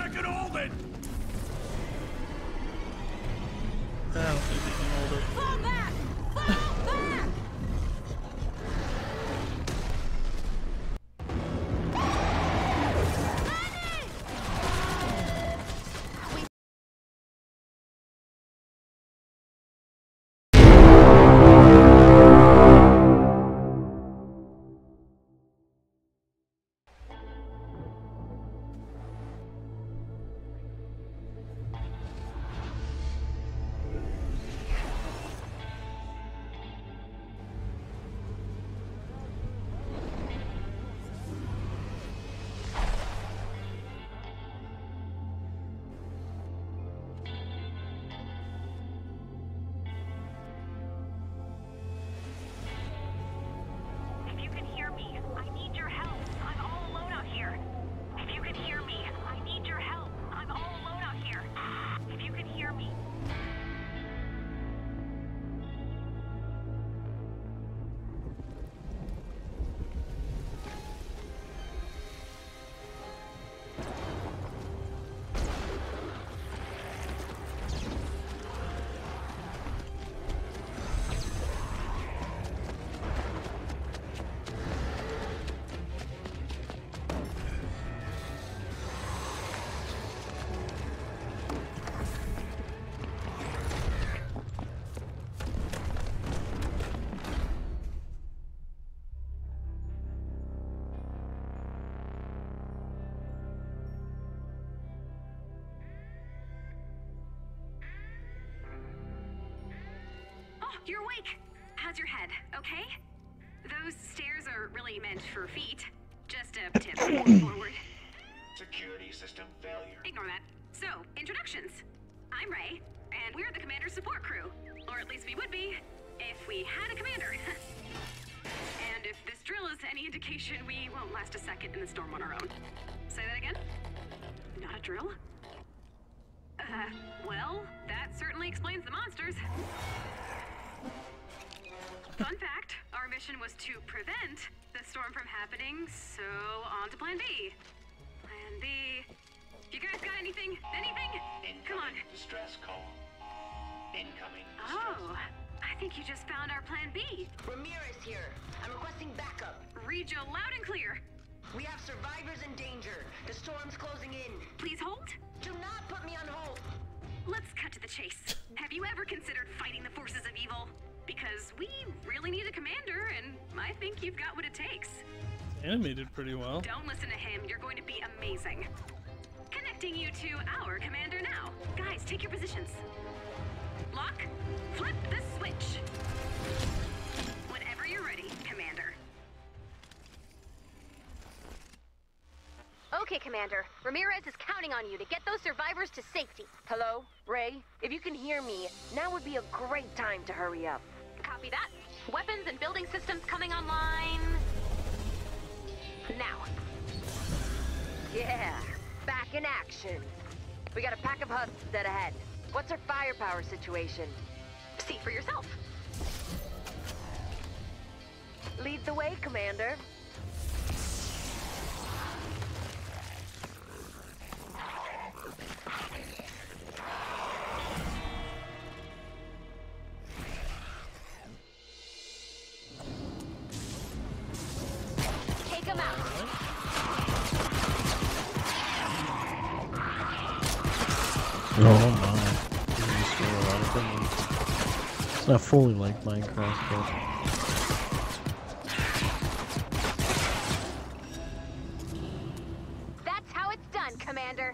I can hold it! I don't think they can hold it. Fall back! Fall back! You're awake. How's your head? Okay? Those stairs are really meant for feet. Just a tip going forward. Security system failure. Ignore that. So, introductions. I'm Ray, and we're the Commander's support crew. Or at least we would be, if we had a commander. And if this drill is any indication, we won't last a second in the storm on our own. Say that again? Not a drill? Well, that certainly explains the monsters. Fun fact, our mission was to prevent the storm from happening, so on to Plan B. Plan B... You guys got anything? Anything? Come on. Distress call. Incoming distress. Oh, I think you just found our Plan B. Ramirez here. I'm requesting backup. Read you loud and clear. We have survivors in danger. The storm's closing in. Please hold. Do not put me on hold. Let's cut to the chase. Have you ever considered fighting the forces of evil? Because we really need a commander, and I think you've got what it takes. Animated pretty well. Don't listen to him. You're going to be amazing. Connecting you to our commander now. Guys, take your positions. Lock. Flip the switch. Whenever you're ready, Commander. Okay, Commander. Ramirez is counting on you to get those survivors to safety. Hello? Ray? If you can hear me, now would be a great time to hurry up. Copy that. Weapons and building systems coming online... now. Yeah, back in action. We got a pack of husks dead ahead. What's our firepower situation? See for yourself. Lead the way, Commander. Take him out. Oh my. It's not fully like Minecraft, but... That's how it's done, Commander.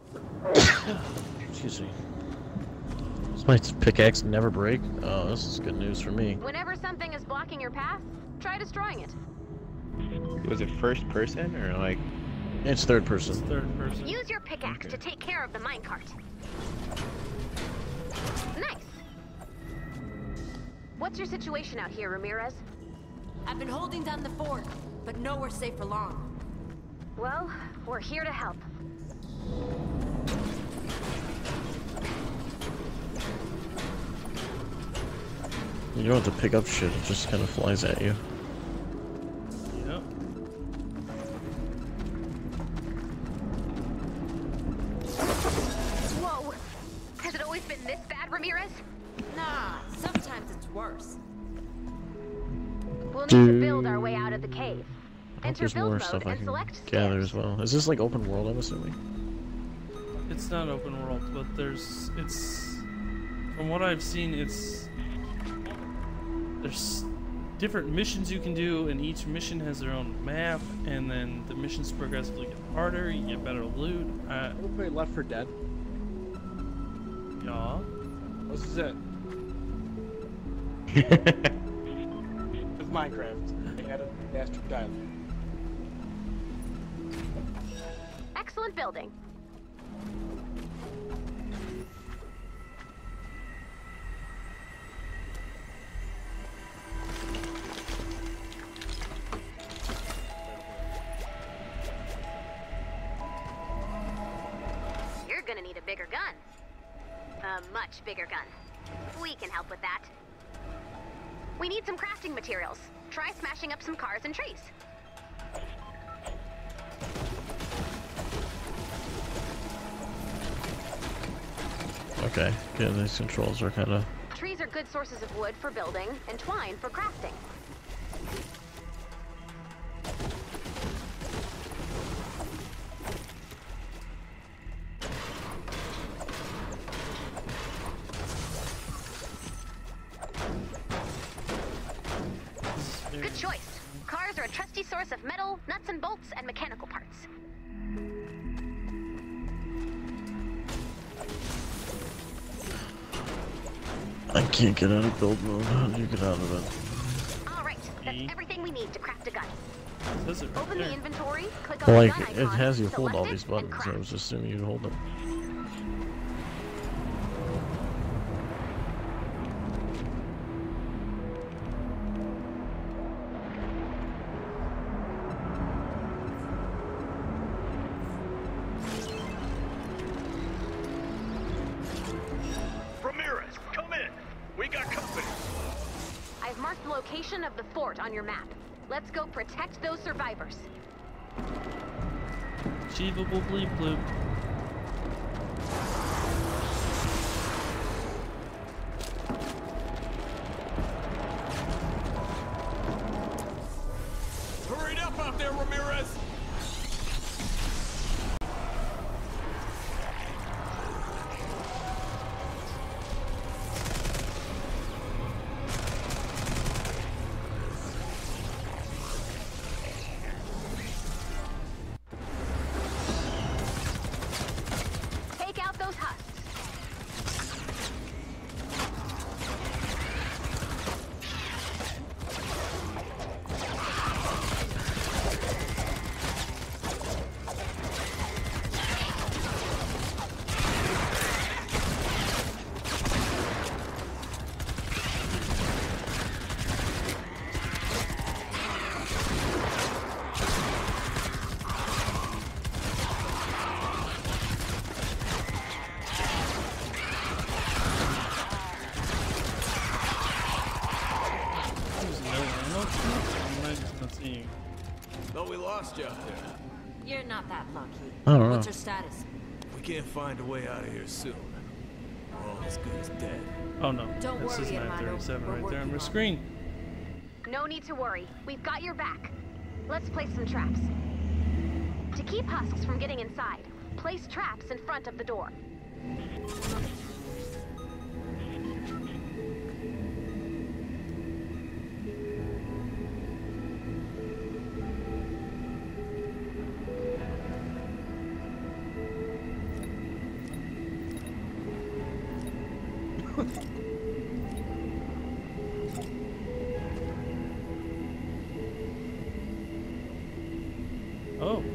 Excuse me. Does my pickaxe never break? Oh, this is good news for me. Whenever something is blocking your path, try destroying it. Was it first person or like? It's third person. Third person. Use your pickaxe to take care of the minecart. Nice. What's your situation out here, Ramirez? I've been holding down the fort, but nowhere safe for long. Well, we're here to help. You don't have to pick up shit, it just kind of flies at you. Yep. always been this bad, Ramirez? Nah, sometimes it's worse. We'll need to build our way out of the cave. I hope Enter there's build more mode stuff I and can select gather stairs. as well. Is this like open world, I'm assuming? It's not open world, but it's from what I've seen, there's different missions you can do, and each mission has their own map, and then the missions progressively get harder. You get better loot. We'll play Left 4 Dead. Yeah. This is it. With Minecraft. They added bastard dialogue. Excellent building. You're gonna need a bigger gun. A much bigger gun. We can help with that. We need some crafting materials. Try smashing up some cars and trees. Okay, yeah, these controls are kind of... Trees are good sources of wood for building, and twine for crafting. Good choice. Cars are a trusty source of metal, nuts and bolts, and mechanical parts. I can't get out of build mode. How do you get out of it? All right, that's everything we need to craft a gun. Says it right Open there. the inventory, click on Well, the like, gun it icon, has you hold select all it, these and buttons, so I craft. was assuming you'd hold them. Ramirez, come in. We got company. I've marked the location of the fort on your map. Let's go protect those survivors. Achievable bleep bloop. Hurry it up out there, Ramirez! Take out those husks. There's no ammo? I'm not seeing. Thought we lost you out there. You're not that lucky. I don't know. What's your status? We can't find a way out of here soon. We're all as good as dead. Oh no. Don't this is worry, Hermano. 937 We're right there on working the on it. screen. No need to worry. We've got your back. Let's place some traps. To keep husks from getting inside, place traps in front of the door. Oh.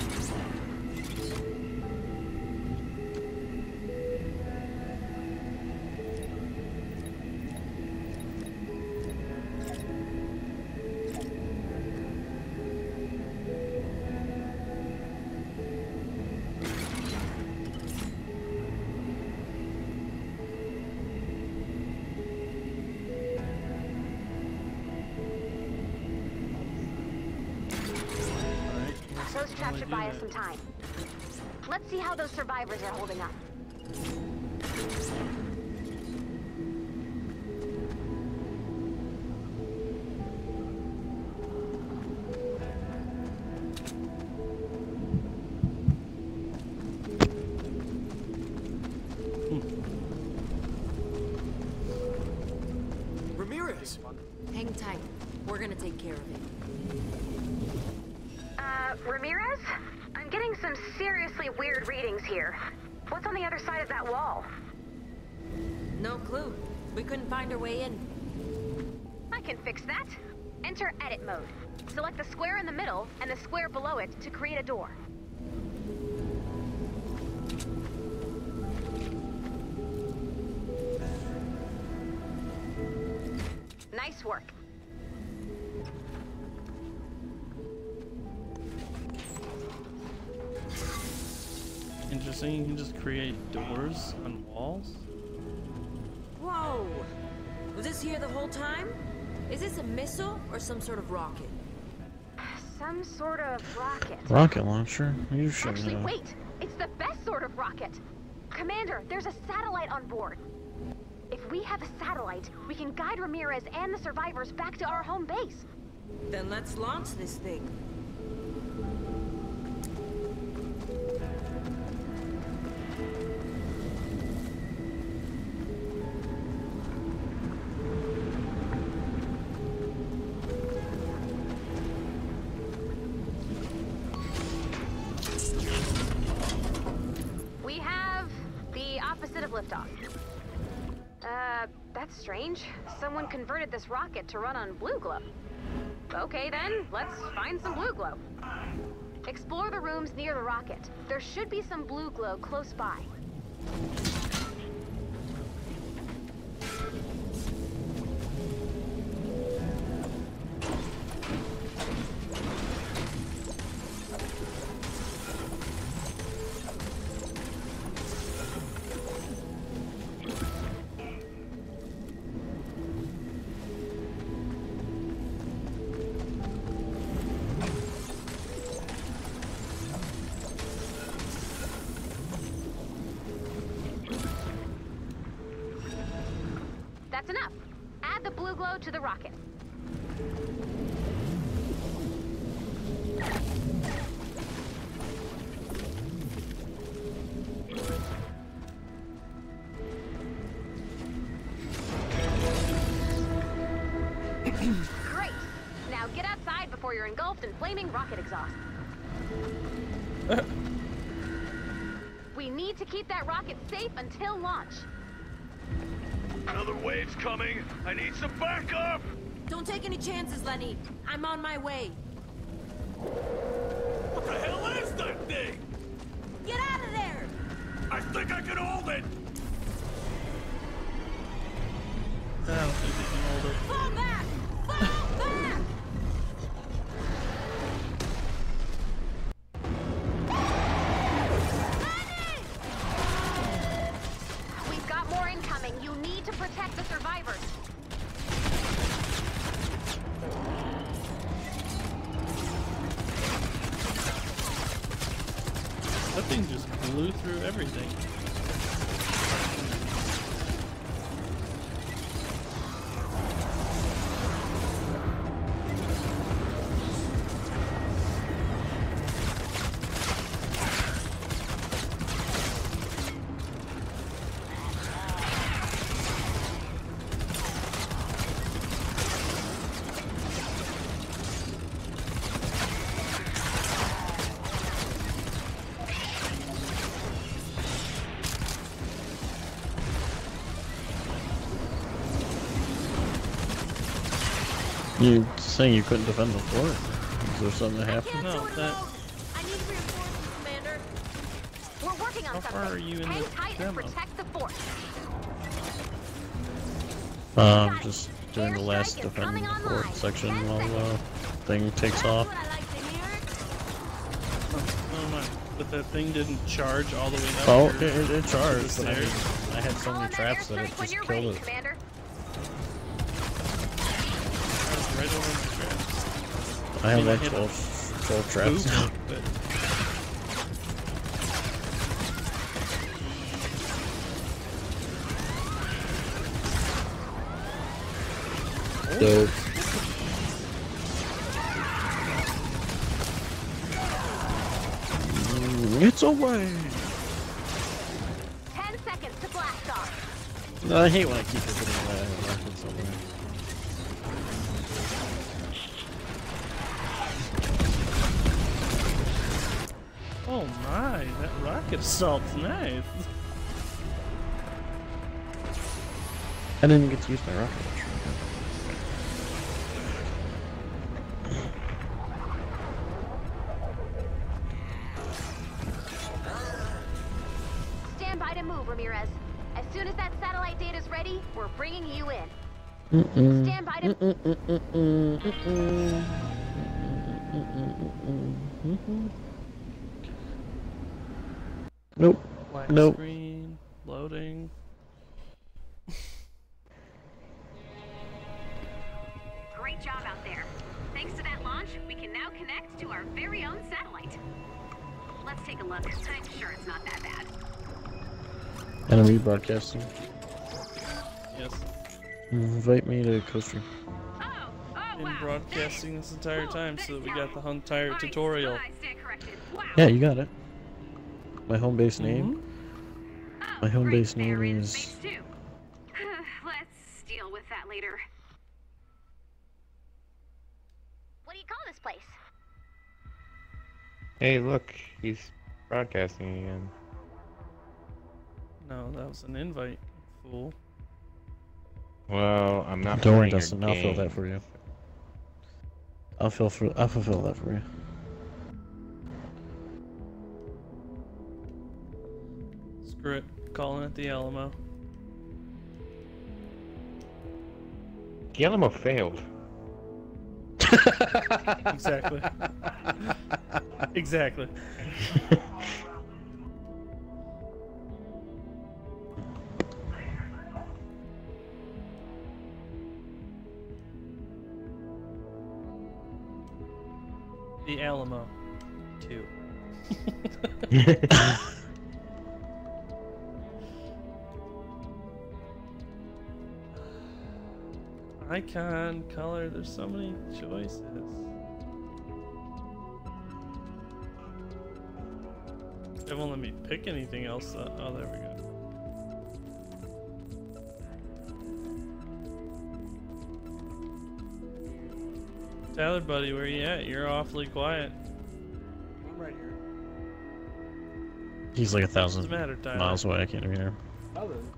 Those traps should buy us some time. Let's see how those survivors are holding up. Ramirez! Hang tight. We're gonna take care of it. Ramirez? I'm getting some seriously weird readings here. What's on the other side of that wall? No clue. We couldn't find our way in. I can fix that. Enter edit mode. Select the square in the middle and the square below it to create a door. Nice work. Interesting, you can just create doors on walls? Whoa! Was this here the whole time? Is this a missile or some sort of rocket? Some sort of rocket. Rocket launcher? You should Actually, know. wait! It's the best sort of rocket! Commander, there's a satellite on board. If we have a satellite, we can guide Ramirez and the survivors back to our home base. Then let's launch this thing. We have the opposite of liftoff. That's strange. Someone converted this rocket to run on blue glow. Okay then, let's find some blue glow. Explore the rooms near the rocket. There should be some blue glow close by. That's enough. Add the blue glow to the rocket. Great. Now get outside before you're engulfed in flaming rocket exhaust. We need to keep that rocket safe until launch. Another wave's coming. I need some backup. Don't take any chances, Lenny. I'm on my way. What the hell is that thing? Get out of there! I think I can hold it! I don't think they can hold it. Fall back! Fall back! We've got more incoming. You need to protect the survivors. That thing just blew through everything. You saying you couldn't defend the fort? Is there something that happened? No, that. I need reinforcements, Commander. We're working on How something. far are you in Hang the tight demo? and protect the fort. Just doing the last Airstrike is defend coming the online. fort section 10 while seconds. thing takes That's off. what I like to hear. Oh my! But that thing didn't charge all the way up. Oh, your- it charged, but I stairs. mean, I had so Call many on traps that it airstrike when just you're killed ready, it. Commander. I was right over my traps. I have mean, I like hit 12 traps now. Boop, but dope. It's away. 10 seconds to blast off. No, I hate when I keep forgetting that I have a rocket somewhere. Oh my, that rocket assault's nice. I didn't even get to use my rocket launcher. Stand by to move, Ramirez. As soon as that satellite data's ready, we're bringing you in. Stand by to... Nope. Black Nope. screen, loading. Great job out there. Thanks to that launch, we can now connect to our very own satellite. Let's take a look. I'm sure it's not that bad. Enemy broadcasting. Yes. Invite me to co-stream. Been broadcasting this entire time so that we got the entire tutorial. Yeah, you got it. My home base name. My home base name is. Let's deal with that later. What do you call this place? Hey, look, he's broadcasting again. No, that was an invite, fool. Well, I'm not. Don't worry, playing your Dustin. I'll fill that game. for you. I'll fulfill that for you. Screw it. Calling it the Alamo. The Alamo failed. Exactly. Exactly. The Alamo 2. Icon, color, there's so many choices. They won't let me pick anything else. Oh, there we go. Tyler, buddy, where you at? You're awfully quiet. I'm right here. He's like What's 1,000 the matter, Tyler? miles away. I can't even hear him. Nothing.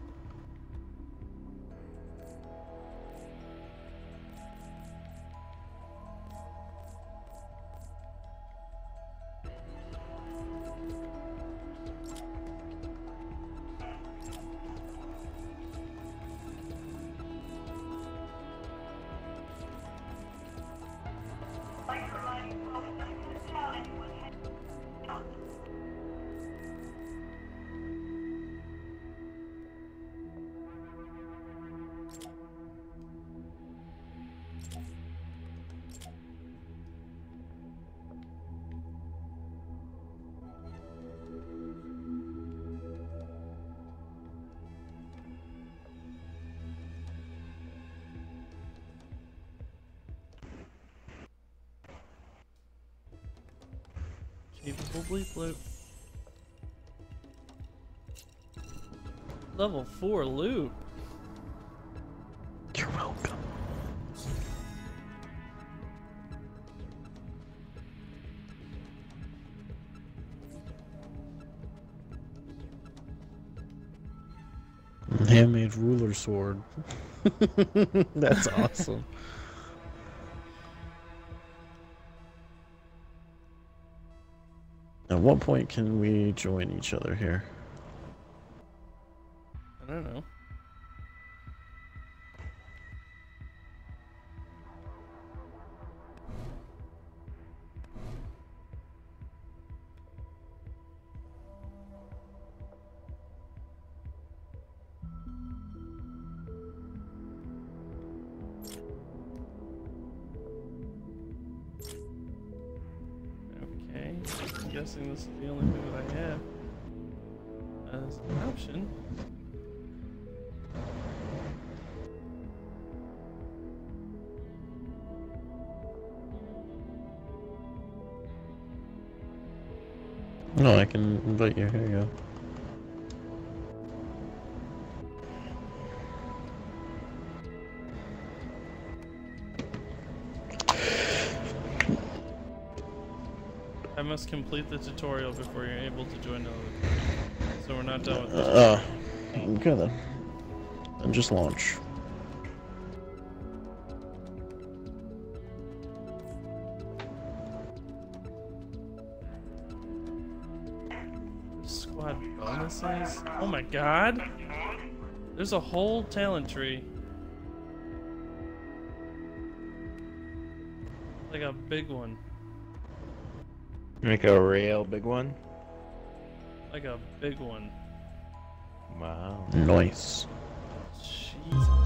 Capable bleep loop. Level 4 loot. You're welcome. Handmade ruler sword. That's awesome. At what point can we join each other here? I don't know. Okay, I'm guessing this is the only thing that I have as an option. No, I can invite you. Here you go. I must complete the tutorial before you're able to join the so we're not done with this. Okay then. And just launch. Squad bonuses? Oh my god! There's a whole talent tree. Like a big one. Make a real big one. Like a big one. Wow. Nice. Jesus.